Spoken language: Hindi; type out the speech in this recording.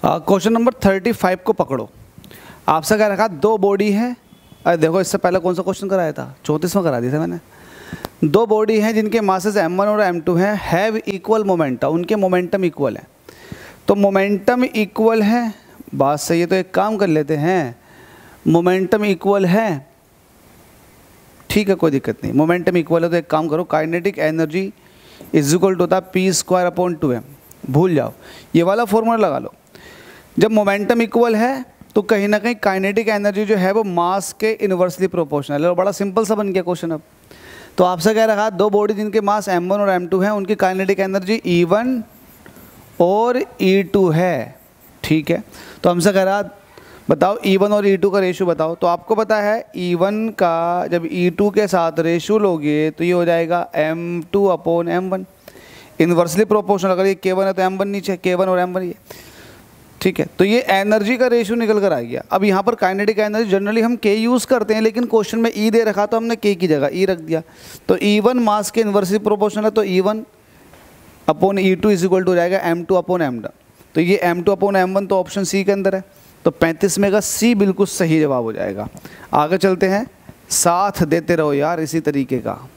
क्वेश्चन नंबर 35 को पकड़ो। आपसे क्या रखा, दो बॉडी है। अरे देखो, इससे पहले कौन सा क्वेश्चन कराया था, 34वां करा दिया था मैंने। दो बॉडी हैं जिनके मासेस m1 और m2 हैं, हैव इक्वल मोमेंटम, उनके मोमेंटम इक्वल है। तो मोमेंटम इक्वल है, बात सही है। तो एक काम कर लेते हैं, मोमेंटम इक्वल है, ठीक है, कोई दिक्कत नहीं। मोमेंटम इक्वल है तो एक काम करो, kinetic energy is equal to होता है p²/2m। भूल जाओ, ये वाला फॉर्मूला लगा लो। जब मोमेंटम इक्वल है तो कहीं ना कहीं काइनेटिक एनर्जी जो है वो मास के इन्वर्सली प्रोपोर्शनल है। बड़ा सिंपल सा बन गया क्वेश्चन। अब तो आपसे कह रहा, दो बॉडी जिनके मास m1 और m2 हैं, उनकी काइनेटिक एनर्जी E1 और E2 है, ठीक है। तो हमसे कह रहा, बताओ E1 और E2 का रेशो बताओ। तो आपको पता है E1 का जब E2 के साथ रेशो लोगे तो ये हो जाएगा m2/m1, इन्वर्सली प्रोपोर्शनल। अगर ये K1 है तो m1 नीचे, K1 और m1 ये, ठीक है। तो ये एनर्जी का रेशो निकल कर आ गया। अब यहाँ पर काइनेटिक एनर्जी जनरली हम K यूज़ करते हैं, लेकिन क्वेश्चन में E दे रखा तो हमने K की जगह E रख दिया। तो E1 मास के इन्वर्सली प्रोपोर्शनल है, तो E1/E2 इज इक्वल टू हो जाएगा m2/m1। तो ये m2/m1 तो ऑप्शन सी के अंदर है। तो 35 में का सी बिल्कुल सही जवाब हो जाएगा। आगे चलते हैं, साथ देते रहो यार इसी तरीके का।